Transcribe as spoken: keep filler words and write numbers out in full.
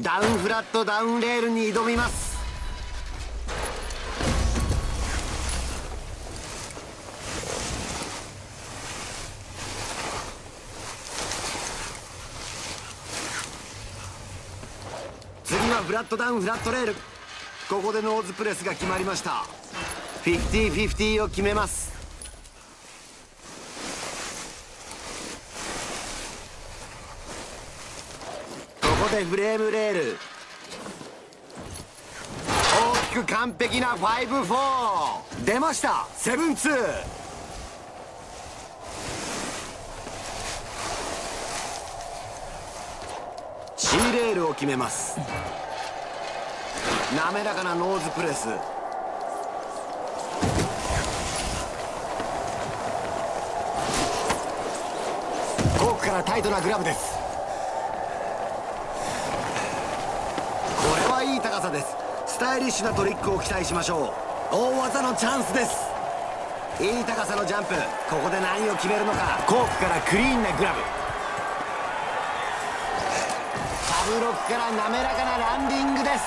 ダウンフラットダウンレールに挑みます。次はフラットダウンフラットレール。ここでノーズプレスが決まりました。フィフティーフィフティーを決めます。ここでフレームレール。大きく完璧なファイブフォー出ました。セブンツー。シーレールを決めます。滑らかなノーズプレス。コークからタイトなグラブです。これはいい高さです。スタイリッシュなトリックを期待しましょう。大技のチャンスです。いい高さのジャンプ。ここで何を決めるのか。コークからクリーンなグラブ。サブロックから滑らかなランディングです。